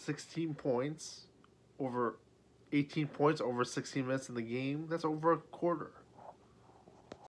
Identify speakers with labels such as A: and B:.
A: 16 points over 18 points over 16 minutes in the game. That's over a quarter.